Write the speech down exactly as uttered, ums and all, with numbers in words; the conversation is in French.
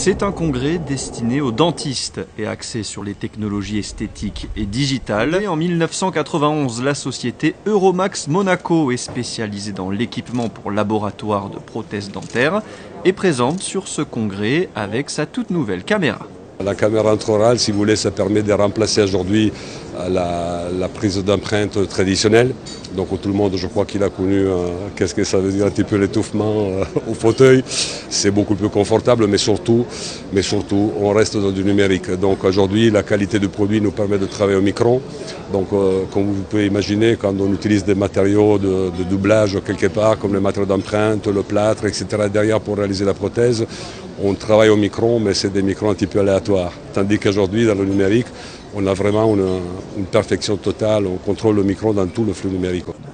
C'est un congrès destiné aux dentistes et axé sur les technologies esthétiques et digitales. Et en mille neuf cent quatre-vingt-onze, la société Euromax Monaco est spécialisée dans l'équipement pour laboratoire de prothèses dentaires et présente sur ce congrès avec sa toute nouvelle caméra. La caméra intraorale, si vous voulez, ça permet de remplacer aujourd'hui la, la prise d'empreinte traditionnelle. Donc tout le monde, je crois qu'il a connu euh, qu'est-ce que ça veut dire un petit peu l'étouffement euh, au fauteuil. C'est beaucoup plus confortable, mais surtout, mais surtout, on reste dans du numérique. Donc aujourd'hui, la qualité du produit nous permet de travailler au micron. Donc euh, comme vous pouvez imaginer, quand on utilise des matériaux de, de doublage quelque part, comme les matériaux d'empreinte, le plâtre, et cetera derrière pour réaliser la prothèse, on travaille au micron, mais c'est des microns un petit peu aléatoires. Tandis qu'aujourd'hui, dans le numérique, on a vraiment une, une perfection totale, on contrôle le micron dans tout le flux numérique.